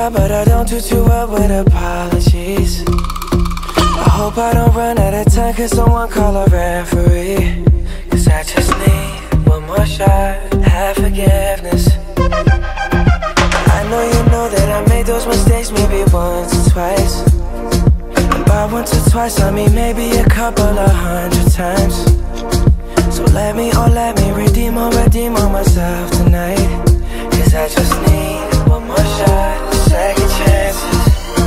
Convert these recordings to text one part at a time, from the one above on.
try, but I don't do too well with apologies. I hope I don't run out of time, cause someone call a referee. Cause I just need one more shot, have forgiveness. I know you know that I made those mistakes maybe once or twice. And by once or twice I mean maybe a couple of 100 times. So let me redeem on myself tonight. Cause I just need one more shot, second chances.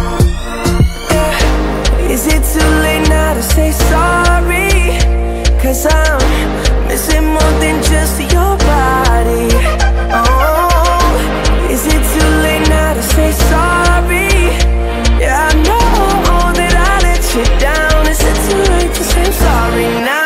Yeah. Is it too late now to say sorry? Cause I'm missing more than just your body. Oh, is it too late now to say sorry? Yeah, I know that I let you down. Is it too late to say I'm sorry now?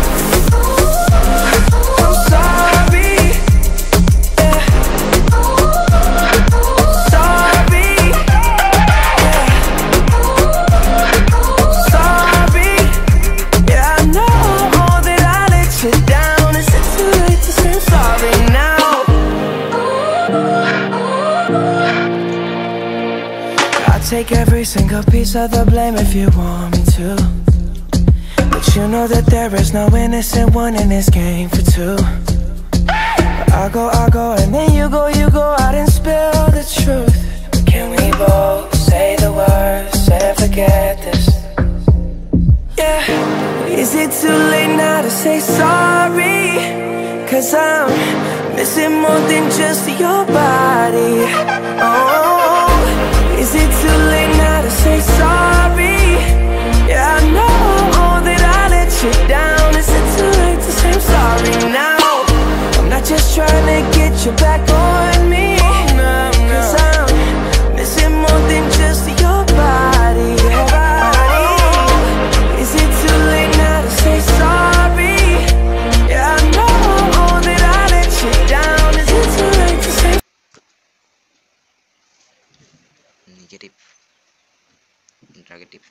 Take every single piece of the blame if you want me to. But you know that there is no innocent one in this game for two. But I go, and then you go out and spill the truth. But can we both say the words and forget this? Yeah. Is it too late now to say sorry? Cause I'm missing more than just your body. Oh, is it too late now to say sorry? Yeah, I know that I let you down. Is it too late to say I'm sorry now? I'm not just trying to get you back on me. Cause I'm missing more than just your body. Is it too late now to say sorry? Yeah, I know that I let you down. Is it too late to say negative, interrogative.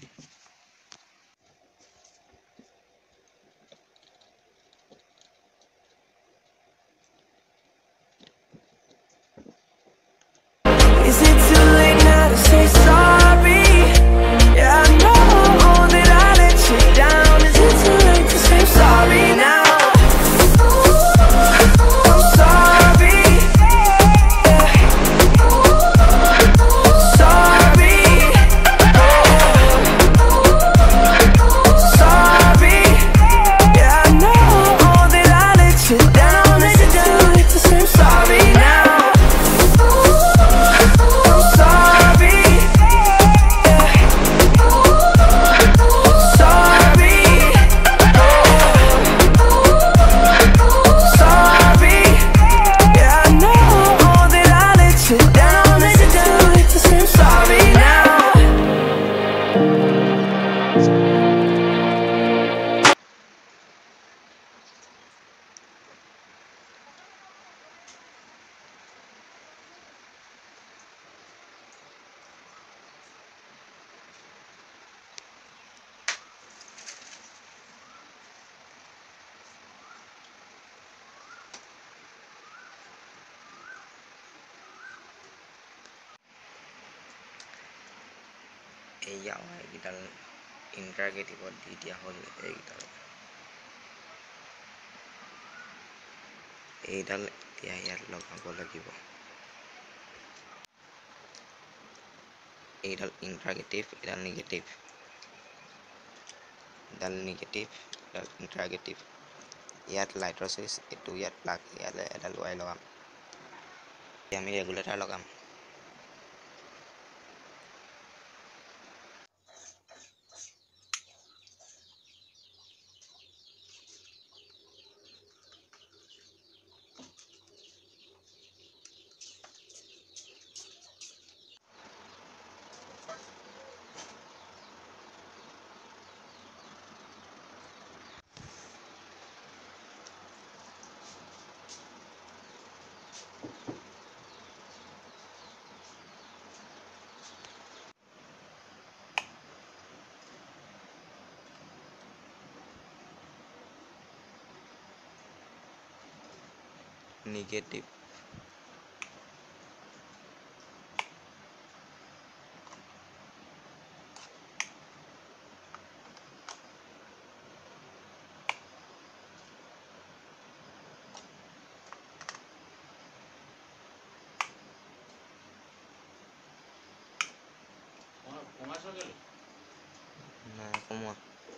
is it too late now to say sorry? Yeah, I know that I let you down. Is it too late to say I'm sorry now? I'm sorry. Yeah. Sorry. Sorry. Yeah, I know that I let you down. Is it too late to say I'm sorry now? I'm sorry. Yeah. Sorry. Sorry. Yeah, I know that I let you down. Is it too late to say I'm sorry now? এয়া এইকেইডাল ইণ্টাৰগেটিভত দি দিয়া হ'ল। এইডাল এতিয়া ইয়াত লগাব লাগিব। এইডাল interrogative, এডাল নিগেটিভ, এডাল নিগেটিভ, এডাল ইণ্টাৰগেটিভ। ইয়াত লাইটৰ চুইচ, এইটো ইয়াত প্লাগ, ইয়ালে এডাল ৱাই লগাম। আমি ৰেগুলেটাৰ লগাম। negative, Nah, semua.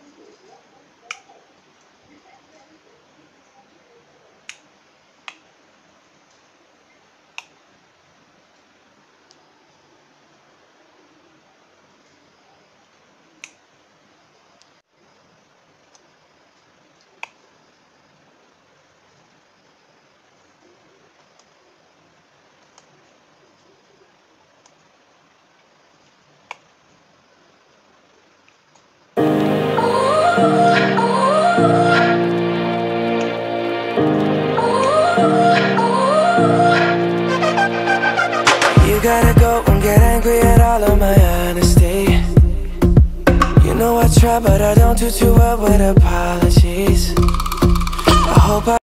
You gotta go and get angry at all of my honesty. You know I try, but I don't do too well with apologies. I hope I